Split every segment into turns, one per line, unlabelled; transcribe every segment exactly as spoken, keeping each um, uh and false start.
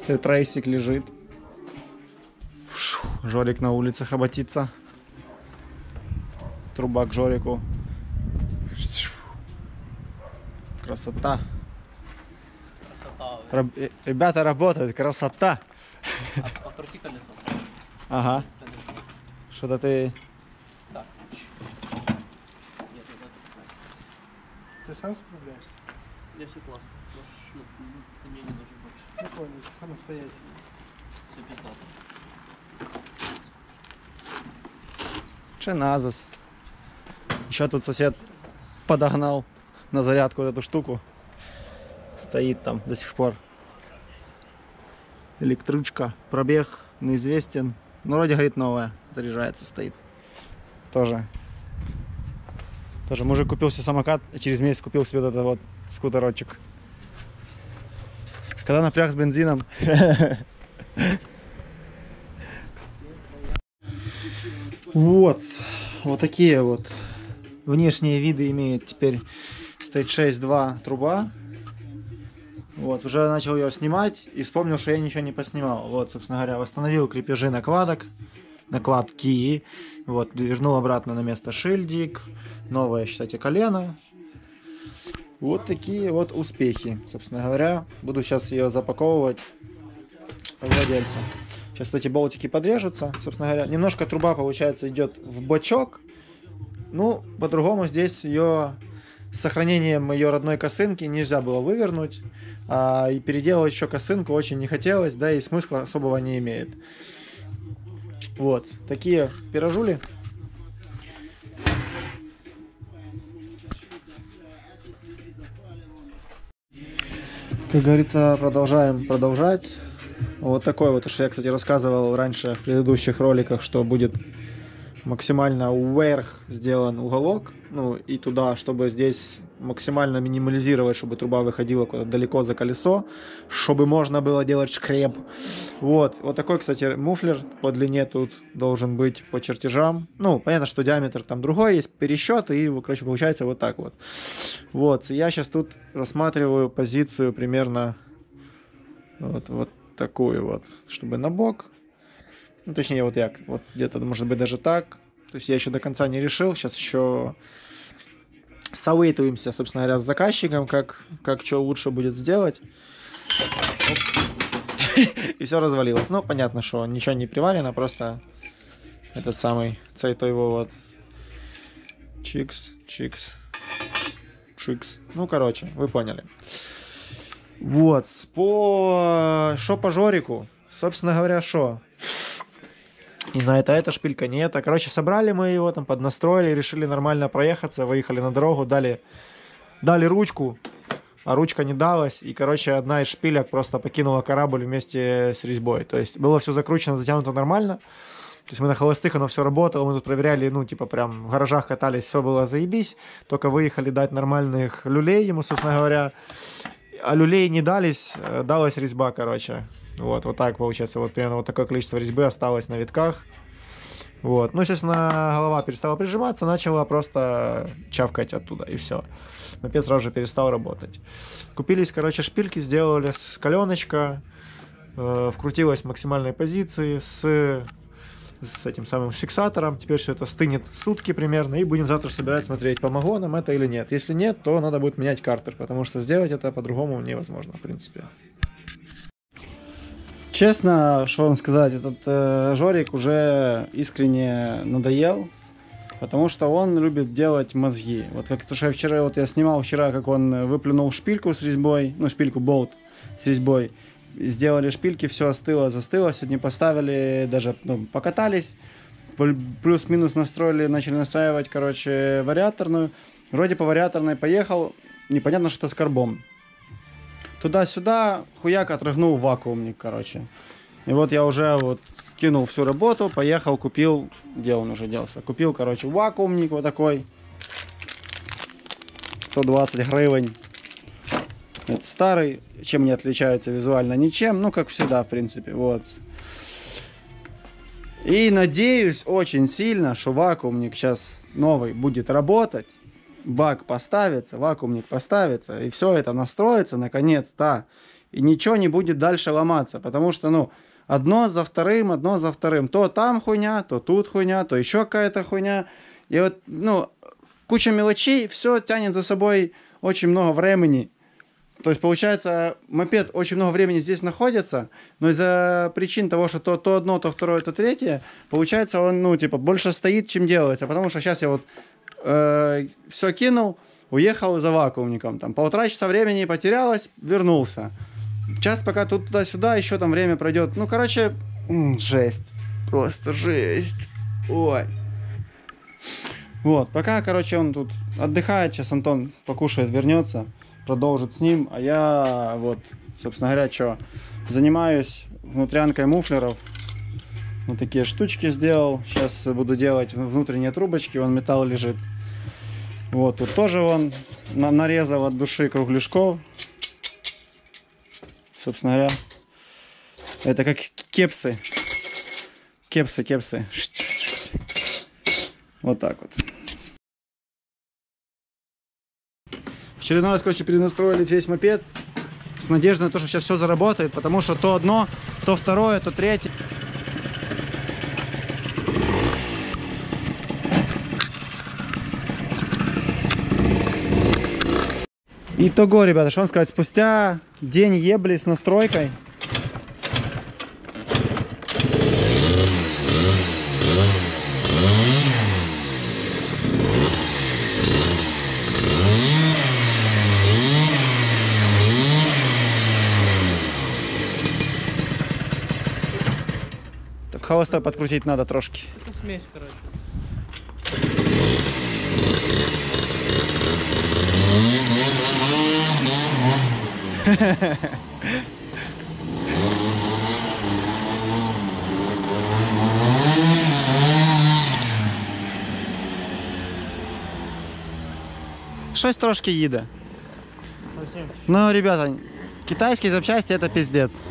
Трейсик лежит. Жорик на улице хоботится. Труба к Жорику. Красота.
Красота.
Раб... Ребята работают, красота.
Покрути колесо.
Ага. Что-то ты...
Так.
Ты сам справляешься?
Я все классно. Можешь, ну, ты мне не нужен больше.
Я понял, самостоятельно.
Все пиздато.
Чиназис. Еще тут сосед подогнал на зарядку вот эту штуку. Стоит там до сих пор. Электричка. Пробег неизвестен. Ну, вроде, говорит, новая. Заряжается, стоит. Тоже. Тоже мужик купил себе самокат, и через месяц купил себе вот этот вот скутерочек. Когда напряг с бензином. Вот. Вот такие вот внешние виды имеет теперь Stage шесть два труба. Вот, уже начал ее снимать и вспомнил, что я ничего не поснимал. Вот, собственно говоря, восстановил крепежи накладок, накладки. Вот, вернул обратно на место шильдик. Новое, считайте, колено. Вот такие вот успехи, собственно говоря. Буду сейчас ее запаковывать владельцу. Сейчас эти болтики подрежутся, собственно говоря. Немножко труба, получается, идет в бочок. Ну, по-другому здесь ее с сохранением ее родной косынки нельзя было вывернуть. А, и переделывать еще косынку очень не хотелось, да и смысла особого не имеет. Вот, такие пирожули. Как говорится, продолжаем продолжать. Вот такой вот, что я, кстати, рассказывал раньше в предыдущих роликах, что будет максимально вверх сделан уголок, ну и туда, чтобы здесь максимально минимализировать, чтобы труба выходила куда-то далеко за колесо, чтобы можно было делать шкреб. Вот, вот такой, кстати, муфлер по длине тут должен быть по чертежам. Ну, понятно, что диаметр там другой, есть пересчет, и, короче, получается вот так вот. Вот, я сейчас тут рассматриваю позицию примерно вот, вот такую вот, чтобы на бок. Ну, точнее, вот я, вот где-то, может быть, даже так. То есть я еще до конца не решил. Сейчас еще советуемся, собственно говоря, с заказчиком, как, как что лучше будет сделать. И все развалилось. Ну, понятно, что ничего не приварено, просто этот самый цей-той его вот. Чикс, чикс, чикс. Ну, короче, вы поняли. Вот, по... Шо по Жорику? Собственно говоря, что? Не знаю, это эта шпилька, не это. Короче, собрали мы его, там поднастроили, решили нормально проехаться, выехали на дорогу, дали, дали ручку, а ручка не далась. И, короче, одна из шпилек просто покинула корабль вместе с резьбой. То есть было все закручено, затянуто нормально. То есть мы на холостых, оно все работало, мы тут проверяли, ну, типа, прям в гаражах катались, все было заебись. Только выехали дать нормальных люлей ему, собственно говоря. А люлей не дались, далась резьба, короче. Вот, вот так получается, вот примерно вот такое количество резьбы осталось на витках. Вот, ну, естественно, голова перестала прижиматься, начала просто чавкать оттуда, и все. Мопед сразу же перестал работать. Купились, короче, шпильки, сделали с коленочка, э, вкрутилась в максимальной позиции с, с этим самым фиксатором. Теперь все это стынет сутки примерно, и будем завтра собирать, смотреть, помогло нам это или нет. Если нет, то надо будет менять картер, потому что сделать это по-другому невозможно, в принципе. Честно, что вам сказать, этот э, Жорик уже искренне надоел, потому что он любит делать мозги. Вот как то, что я вчера, вот я снимал вчера, как он выплюнул шпильку с резьбой, ну шпильку, болт с резьбой, сделали шпильки, все остыло, застыло, сегодня поставили, даже ну, покатались, плюс-минус настроили, начали настраивать, короче, вариаторную. Вроде по вариаторной поехал, непонятно, что это с карбом. Туда-сюда, хуяк, отрыгнул вакуумник, короче. И вот я уже вот кинул всю работу, поехал, купил, где он уже делся? Купил, короче, вакуумник вот такой. сто двадцать гривен. Это старый, чем не отличается визуально? Ничем, ну, как всегда, в принципе, вот. И надеюсь очень сильно, что вакуумник сейчас новый будет работать. Бак поставится, вакуумник поставится, и все это настроится наконец-то. и ничего не будет дальше ломаться, потому что, ну, одно за вторым, одно за вторым. То там хуйня, то тут хуйня, то еще какая-то хуйня. И вот, ну, куча мелочей, все тянет за собой очень много времени. То есть, получается, мопед очень много времени здесь находится, но из-за причин того, что то, то одно, то второе, то третье, получается, он, ну, типа, больше стоит, чем делается. Потому что сейчас я вот э, все кинул, уехал за вакуумником. Там полтора часа времени потерялось, вернулся. Час пока тут туда-сюда, еще там время пройдет. Ну, короче, жесть. Просто жесть. Ой. Вот, пока, короче, он тут отдыхает. Сейчас Антон покушает, вернется. Продолжит с ним, а я вот, собственно говоря, что, занимаюсь внутрянкой муфлеров. Вот такие штучки сделал. Сейчас буду делать внутренние трубочки, вон металл лежит. Вот, тут тоже вон на нарезал от души кругляшков. Собственно говоря, это как кепсы. Кепсы, кепсы. Вот так вот. В очередной раз, короче, перенастроили весь мопед с надеждой на то, что сейчас все заработает, потому что то одно, то второе, то третье. Итого, ребята, что вам сказать, спустя день ебли с настройкой. Холостой подкрутить надо трошки.
Это смесь, короче.
Щось трошки їде.
Совсем.
Ну, ребята, китайские запчасти это пиздец.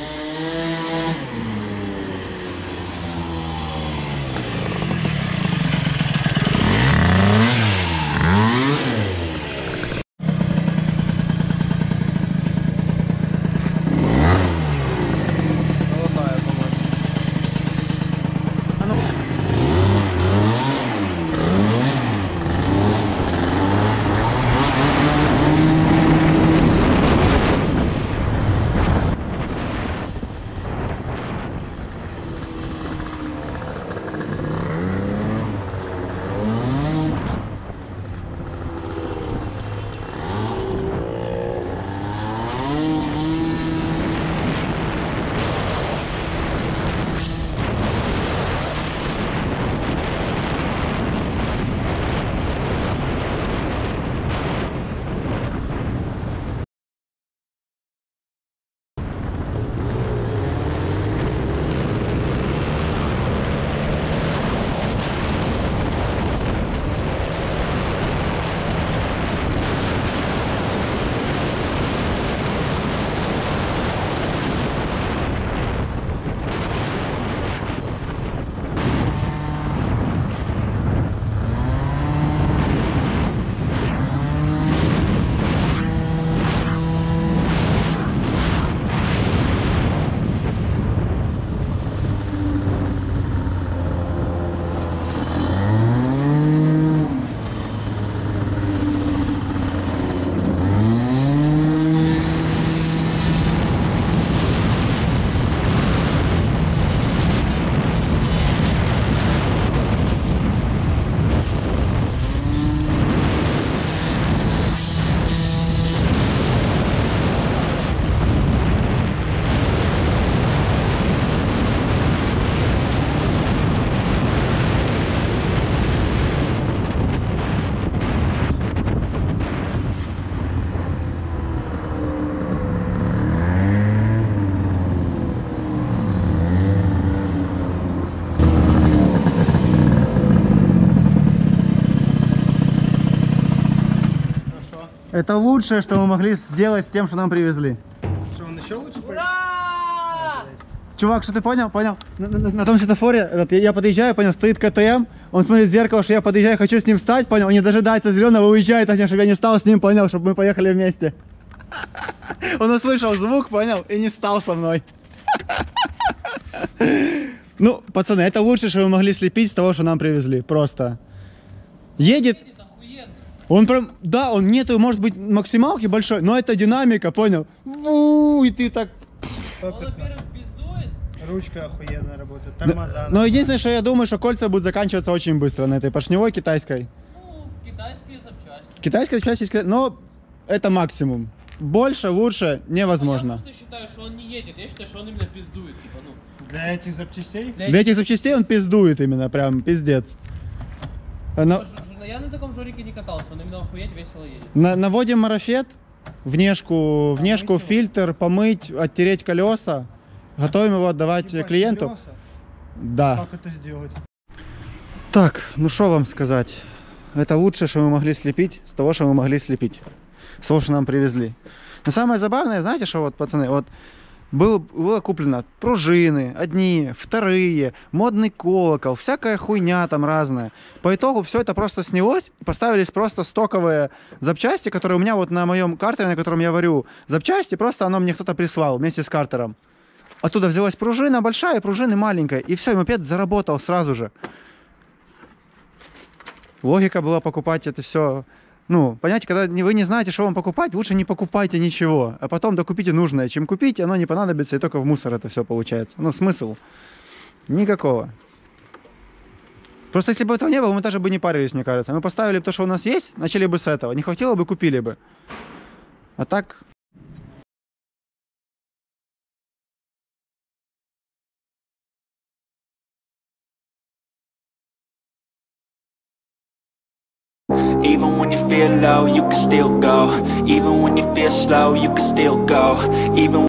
Это лучшее, что мы могли сделать с тем, что нам привезли.
Что, он еще лучше поедет?
Ура!
Чувак, что ты понял? Понял? На, на- на том светофоре этот, я, я подъезжаю, понял, стоит КТМ, он смотрит в зеркало, что я подъезжаю, хочу с ним встать, понял, он не дожидается зеленого, уезжает, а чтобы я не стал с ним, понял, чтобы мы поехали вместе. Он услышал звук, понял, и не стал со мной. Ну, пацаны, это лучше, что вы могли слепить с того, что нам привезли. Просто. Едет. Он прям, да, он нету, может быть, максималки большой, но это динамика, понял? Ву, и ты так...
Он, во-первых, пиздует.
Ручка охуенно работает, тормоза.
Но единственное, что я думаю, что кольца будут заканчиваться очень быстро на этой поршневой китайской.
Ну, китайские запчасти.
Китайская часть есть, но это максимум. Больше, лучше невозможно.
Я просто считаю, что он не едет. Я считаю, что он именно пиздует. Типа, ну,
Для этих запчастей?
Для этих запчастей он пиздует именно, прям пиздец. Но...
Я на таком жорике не катался, он именно охуеть весело едет.
На, наводим марафет, внешку, внешку,
его?
фильтр, помыть, оттереть колеса. Готовим его отдавать
Ебать,
клиенту.
колеса?
Да.
Как это сделать?
Так, ну что вам сказать? Это лучшее, что мы могли слепить, с того, что мы могли слепить. С того, что нам привезли. Но самое забавное, знаете, что вот, пацаны, вот было, было куплено пружины, одни, вторые, модный колокол, всякая хуйня там разная. По итогу все это просто снялось, поставились просто стоковые запчасти, которые у меня вот на моем картере, на котором я варю запчасти, просто оно мне кто-то прислал вместе с картером. Оттуда взялась пружина большая, пружины маленькая, и все, и мопед заработал сразу же. Логика была покупать это все. Ну, понимаете, когда вы не знаете, что вам покупать, лучше не покупайте ничего, а потом докупите нужное. Чем купить, оно не понадобится, и только в мусор это все получается. Ну, смысл? Никакого. Просто если бы этого не было, мы даже бы не парились, мне кажется. Мы поставили бы то, что у нас есть, начали бы с этого. Не хватило бы, купили бы. А так...
Even when you feel low, you can still go. Even when you feel slow, you can still go. Even